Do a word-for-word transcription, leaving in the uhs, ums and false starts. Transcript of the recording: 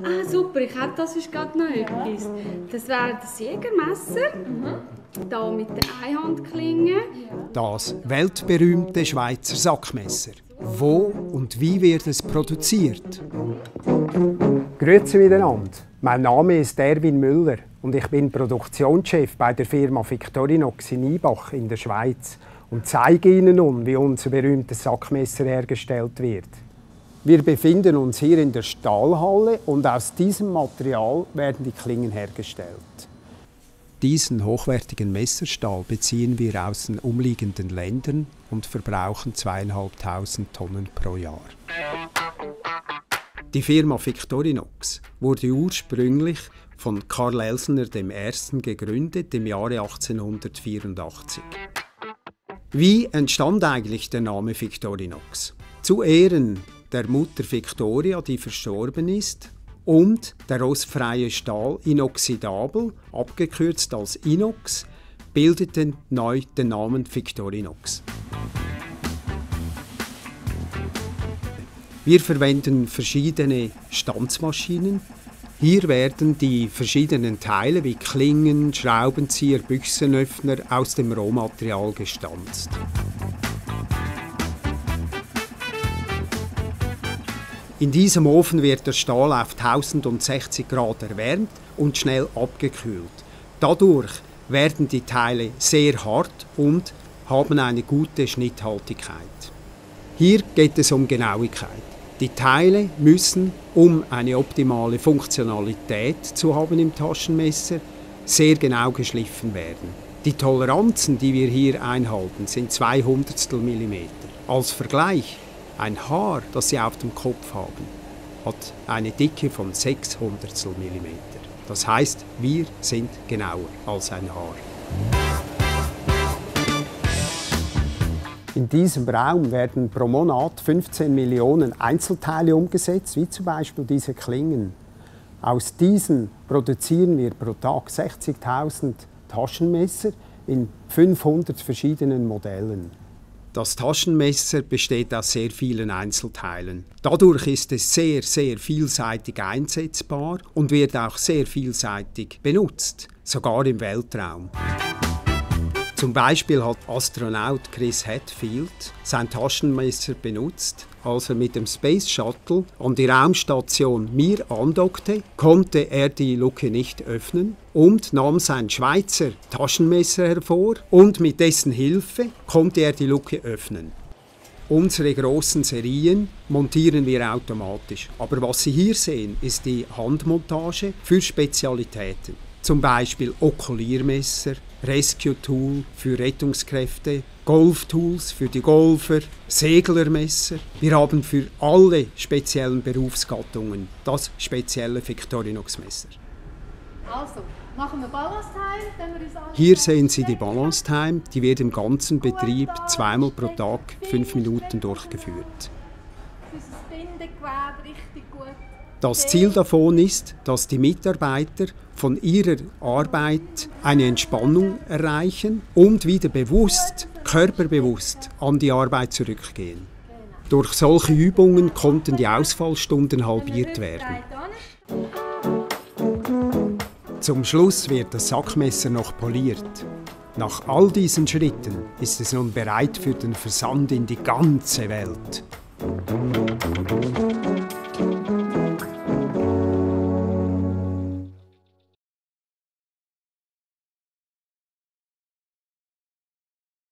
Ah, super, ich hätte das ist gerade noch etwas. Das wäre das Jägermesser. Mhm. Hier mit der Einhandklinge. Das weltberühmte Schweizer Sackmesser. Wo und wie wird es produziert? Grüezi miteinander. Mein Name ist Erwin Müller und ich bin Produktionschef bei der Firma Victorinox in Ibach in der Schweiz und zeige Ihnen nun, wie unser berühmtes Sackmesser hergestellt wird. Wir befinden uns hier in der Stahlhalle und aus diesem Material werden die Klingen hergestellt. Diesen hochwertigen Messerstahl beziehen wir aus den umliegenden Ländern und verbrauchen zweitausendfünfhundert Tonnen pro Jahr. Die Firma Victorinox wurde ursprünglich von Karl Elsner der Erste gegründet im Jahre achtzehnhundertvierundachtzig. Wie entstand eigentlich der Name Victorinox? Zu Ehren der Mutter Victoria, die verstorben ist, und der rostfreie Stahl inoxidabel, abgekürzt als Inox, bildeten neu den Namen Victorinox. Wir verwenden verschiedene Stanzmaschinen. Hier werden die verschiedenen Teile wie Klingen, Schraubenzieher, Büchsenöffner aus dem Rohmaterial gestanzt. In diesem Ofen wird der Stahl auf tausendsechzig Grad erwärmt und schnell abgekühlt. Dadurch werden die Teile sehr hart und haben eine gute Schnitthaltigkeit. Hier geht es um Genauigkeit. Die Teile müssen, um eine optimale Funktionalität zu haben im Taschenmesser, sehr genau geschliffen werden. Die Toleranzen, die wir hier einhalten, sind zwei Hundertstel Millimeter. Als Vergleich: ein Haar, das Sie auf dem Kopf haben, hat eine Dicke von sechs Hundertstel Millimeter. Das heißt, wir sind genauer als ein Haar. In diesem Raum werden pro Monat fünfzehn Millionen Einzelteile umgesetzt, wie zum Beispiel diese Klingen. Aus diesen produzieren wir pro Tag sechzigtausend Taschenmesser in fünfhundert verschiedenen Modellen. Das Taschenmesser besteht aus sehr vielen Einzelteilen. Dadurch ist es sehr, sehr vielseitig einsetzbar und wird auch sehr vielseitig benutzt, sogar im Weltraum. Zum Beispiel hat Astronaut Chris Hadfield sein Taschenmesser benutzt. Als er mit dem Space Shuttle an die Raumstation Mir andockte, konnte er die Luke nicht öffnen und nahm sein Schweizer Taschenmesser hervor und mit dessen Hilfe konnte er die Luke öffnen. Unsere grossen Serien montieren wir automatisch. Aber was Sie hier sehen, ist die Handmontage für Spezialitäten. Zum Beispiel Okuliermesser, Rescue-Tool für Rettungskräfte, Golftools für die Golfer, Seglermesser. Wir haben für alle speziellen Berufsgattungen das spezielle Victorinox-Messer. Also, machen wir Balance Time, wenn wir uns anschauen. Hier sehen Sie die Balance Time, die wird im ganzen Betrieb zweimal pro Tag fünf Minuten durchgeführt. Für das Bindegewebe richtig gut. Das Ziel davon ist, dass die Mitarbeiter von ihrer Arbeit eine Entspannung erreichen und wieder bewusst, körperbewusst an die Arbeit zurückgehen. Durch solche Übungen konnten die Ausfallstunden halbiert werden. Zum Schluss wird das Sackmesser noch poliert. Nach all diesen Schritten ist es nun bereit für den Versand in die ganze Welt.